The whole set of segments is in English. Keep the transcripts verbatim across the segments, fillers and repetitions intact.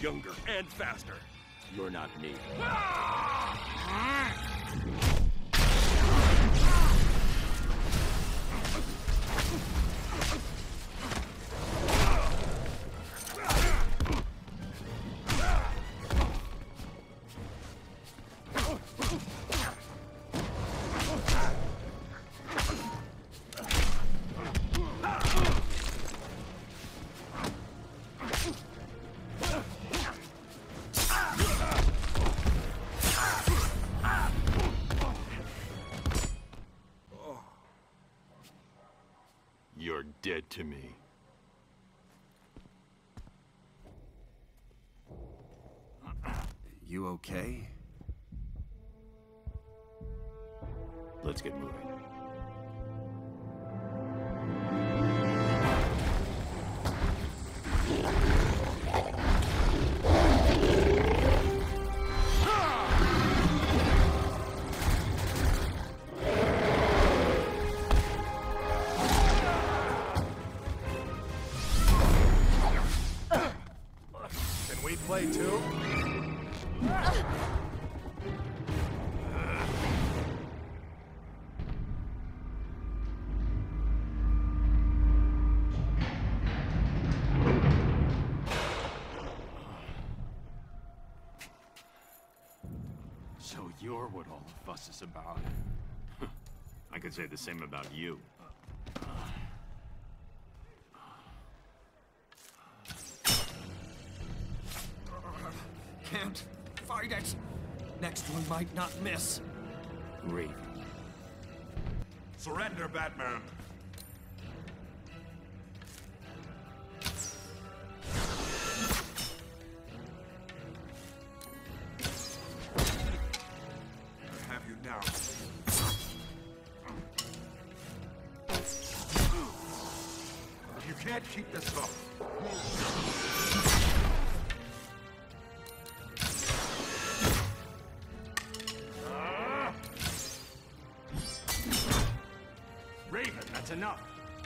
younger and faster. You're not me. You're dead to me. You okay? Let's get moving. Can we play too? So you're what all the fuss is about. I could say the same about you. Can't fight it. Next one might not miss. Raven. Surrender, Batman. I have you now. You can't keep this up. Raven, that's enough.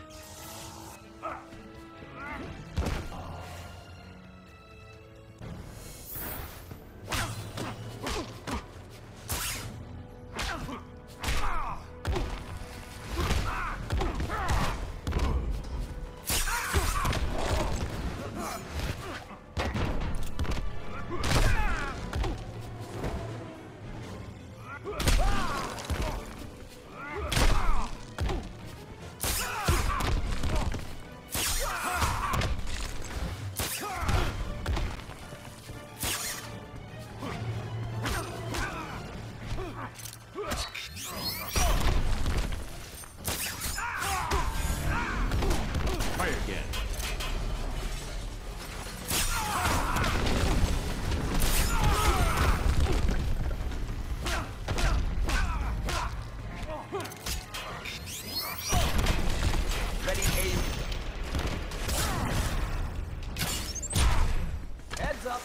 Try again. Ready, aim. Heads up.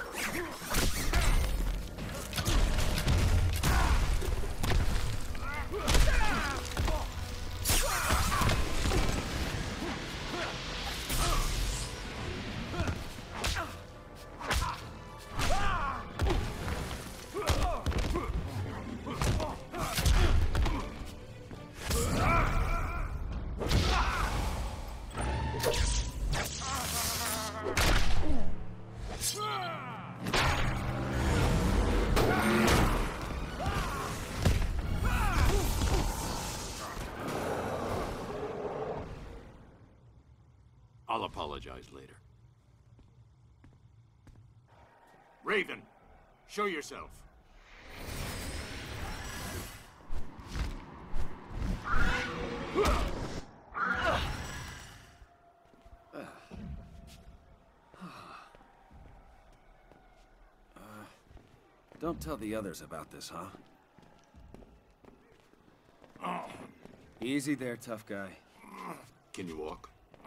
I'll apologize later. Raven, show yourself. Don't tell the others about this, huh? Easy there, tough guy. Can you walk?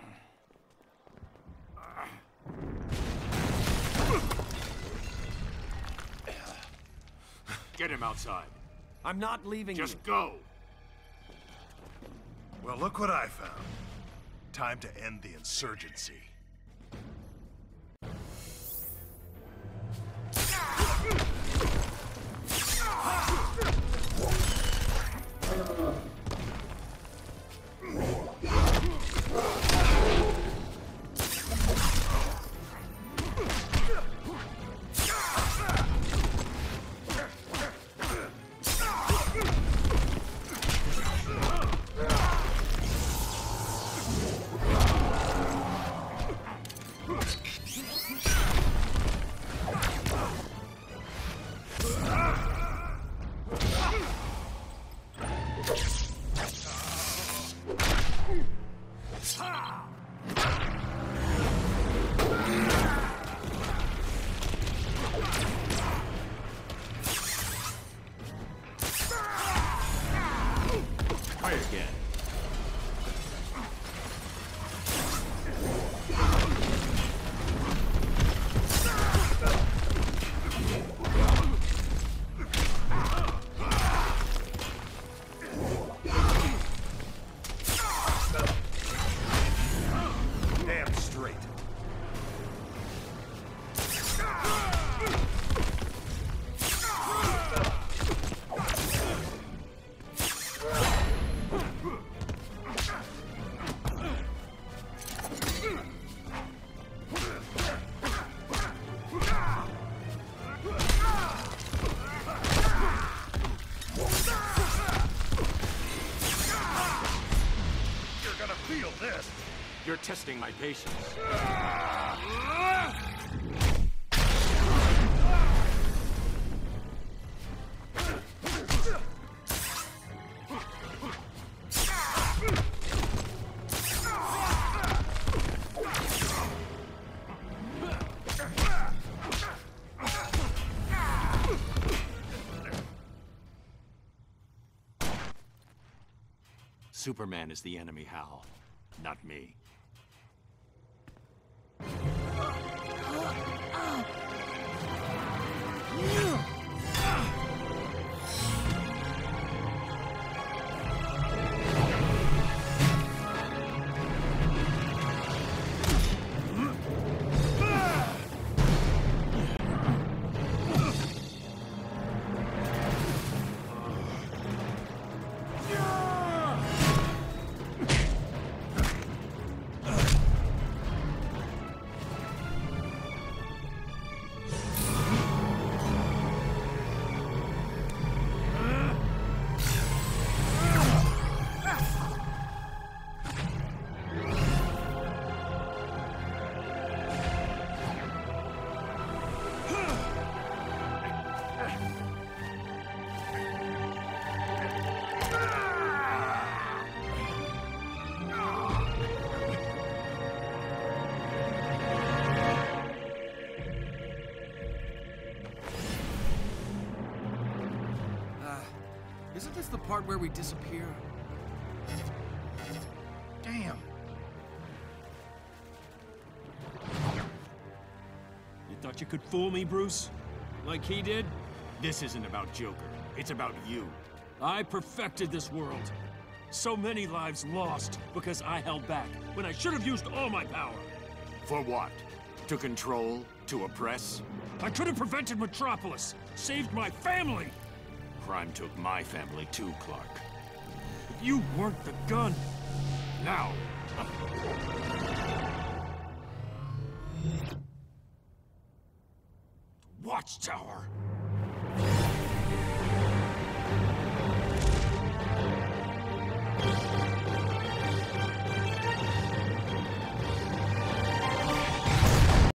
Get him outside. I'm not leaving Just you. go. Well, look what I found. Time to end the insurgency. again. Damn straight. You're gonna feel this. You're testing my patience. Superman is the enemy, Hal, not me. Isn't this the part where we disappear? Damn. You thought you could fool me, Bruce? Like he did? This isn't about Joker. It's about you. I perfected this world. So many lives lost because I held back, when I should have used all my power. For what? To control? To oppress? I could have prevented Metropolis, saved my family! Crime took my family too, Clark. But you weren't the gun. Now. Watchtower.